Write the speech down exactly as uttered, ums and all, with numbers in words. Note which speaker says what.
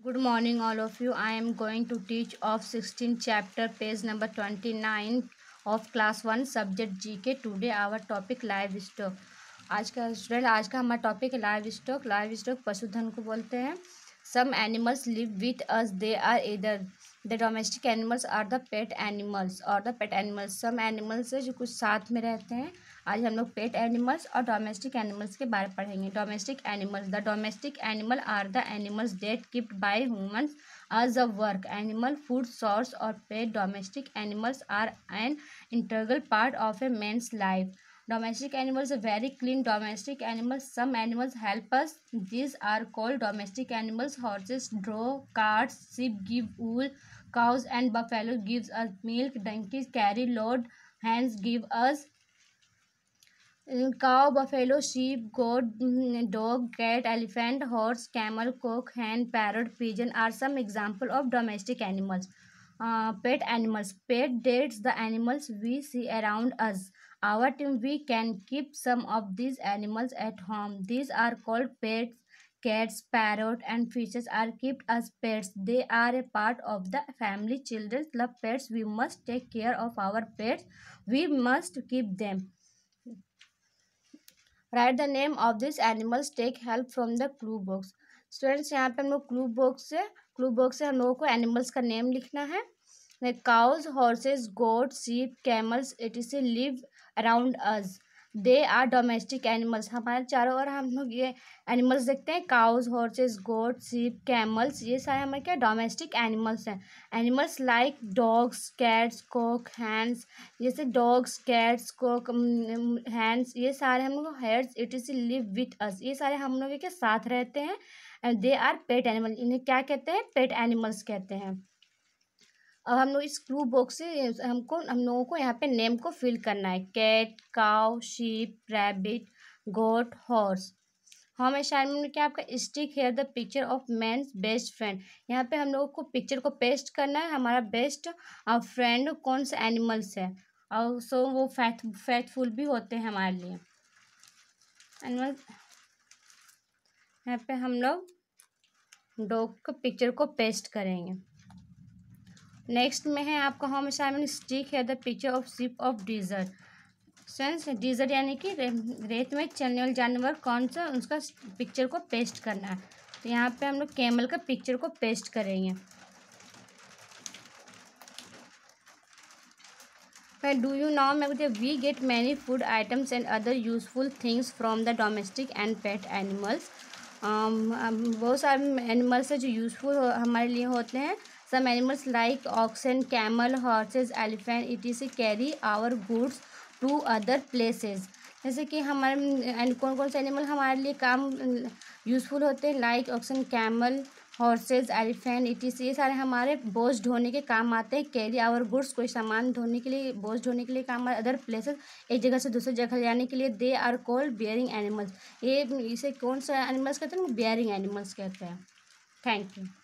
Speaker 1: Good morning, all of you. I am going to teach of sixteenth chapter, page number twenty-nine of class one, subject G K. Today our topic livestock. आज का student आज का हमारा topic है live stock. Live stock पशुधन को बोलते हैं. Some animals live with us. They are either the domestic animals are the pet animals or the pet animals. Some animals है जो कुछ साथ में रहते हैं. आज हम लोग पेट एनिमल्स और डोमेस्टिक एनिमल्स के बारे में पढ़ेंगे. Domestic animals. The domestic animal are the animals that kept by humans as a work animal food source or pet. Domestic animals are an integral part of a man's life. Domestic animals are very clean. Domestic animals, some animals help us. These are called domestic animals. Horses draw carts, sheep give wool, cows and buffalo gives us milk, donkeys carry load, hens give us cow, buffalo, sheep, goat, dog, cat, elephant, horse, camel, cock, hen, parrot, pigeon are some example of domestic animals. Uh, pet animals. Pet dates the animals we see around us. Our team we can keep some of these animals at home. These are called pets. Cats, parrot and fishes are kept as pets. They are a part of the family. Children love pets. We must take care of our pets. We must keep them. Write the name of this animals. Take help from the clue box. Students यहाँ पे हम लोग clue box से clue box से हम लोगों को animals का नेम लिखना है. Cows, horses, goat, sheep, camels it live around us. They are domestic animals. हमारे चारों ओर हम लोग ये एनिमल्स देखते हैं. Cows, horses, goat, sheep, camels ये सारे हमारे क्या डोमेस्टिक एनिमल्स हैं. Animals like dogs, cats, cock, hens. जैसे डॉग्स, कैट्स, कॉक, हैंड्स ये सारे हम लोग heads it is live with us. ये सारे हम लोग के साथ रहते हैं. And they are pet animal. इन्हें क्या कहते हैं? पेट एनिमल्स कहते हैं. अब हम लोग इस क्लू बॉक्स से हमको हम लोगों को यहाँ पे नेम को फिल करना है. Cat, cow, sheep, rabbit, goat, horse. Home assignment में क्या आपका stick here the picture of man's best friend. यहाँ पे हम लोगों को पिक्चर को पेस्ट करना है. हमारा बेस्ट फ्रेंड कौन सा एनिमल्स है और सो वो फैट फैटफुल भी होते हैं हमारे लिए एनिमल. यहाँ पे हम लोग डॉग का पिक्चर को पेस्ट करेंगे. नेक्स्ट में है आपका होम असाइनमेंट. स्टिक है the picture of ship of desert. Sense desert यानी कि रे, रेत में चलने वाले जानवर कौन सा उसका पिक्चर को पेस्ट करना है. तो यहाँ पे हम लोग कैमल का पिक्चर को पेस्ट करेंगे. फिर डू यू नो मैं we get many food items and other useful things from the domestic and pet animals. बहुत सारे एनिमल्स हैं जो यूजफुल हमारे लिए होते हैं. Some animals like oxen, camel, horses, elephant, et cetera carry our goods to other places. जैसे कि हमारे कौन कौन से एनिमल हमारे लिए काम यूज़फुल होते हैं. Like oxen, camel, horses, elephant it cetera ये सारे हमारे बोझ ढोने के काम आते हैं. कैरी आवर गुड्स कोई सामान ढोने के लिए बोझ ढोने के लिए काम आते. अदर प्लेसेस एक जगह से दूसरी जगह जाने के लिए. They are called bearing animals. ये इसे कौन सा एनिमल्स कहते हैं? बियरिंग एनिमल्स कहते हैं. Thank you.